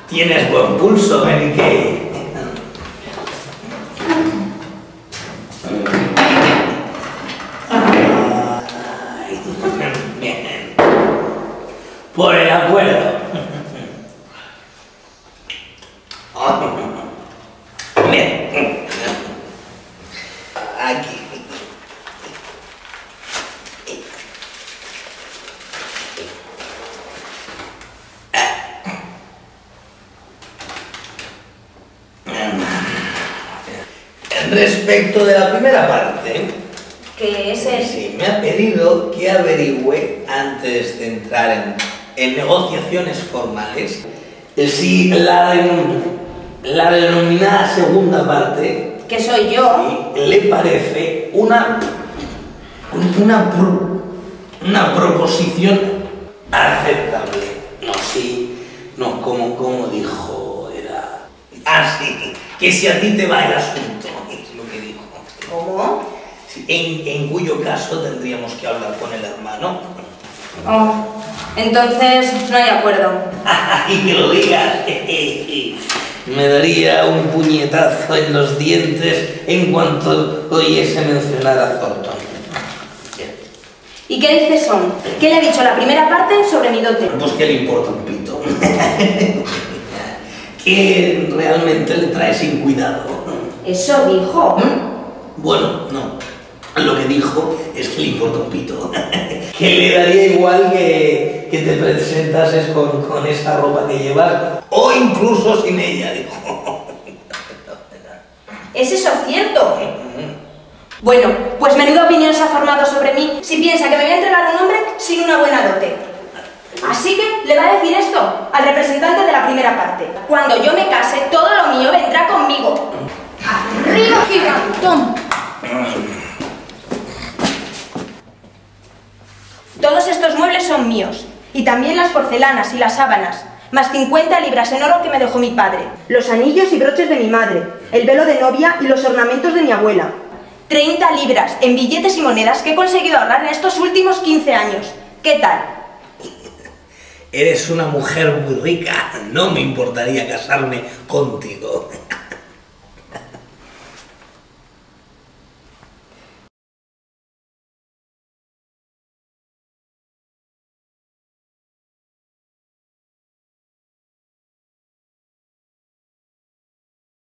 Tienes buen pulso, Enrique. Bien. Por el acuerdo. Bien. Aquí. Respecto de la primera parte, ¿Qué es eso? sí, me ha pedido que averigüe, antes de entrar en negociaciones formales, si la denominada segunda parte, ¿Que soy yo? sí, le parece una proposición aceptable. No, sí, no, como dijo, era... Ah, sí, que si a ti te va el asunto, es lo que dijo. ¿Cómo? Sí, en cuyo caso tendríamos que hablar con el hermano. Oh, entonces no hay acuerdo. Y que lo digas. Me daría un puñetazo en los dientes en cuanto oyese mencionar a Thornton. ¿Y qué dice Son? ¿Qué le ha dicho la primera parte sobre mi dote? Pues que le importa un pito. Que realmente le trae sin cuidado. Eso dijo. Bueno, no. Lo que dijo es que le importa un pito. Que le daría igual que te presentases con esa ropa que llevas, o incluso sin ella, dijo. ¿Es eso cierto? Bueno, pues menuda opinión se ha formado sobre mí si piensa que me voy a entregar a un hombre sin una buena dote. Así que le va a decir esto al representante de la primera parte. Cuando yo me case, todo lo mío vendrá conmigo. ¡Arriba, gigantón! Todos estos muebles son míos, y también las porcelanas y las sábanas, más 50 libras en oro que me dejó mi padre, los anillos y broches de mi madre, el velo de novia y los ornamentos de mi abuela. 30 libras en billetes y monedas que he conseguido ahorrar en estos últimos 15 años. ¿Qué tal? Eres una mujer muy rica, no me importaría casarme contigo.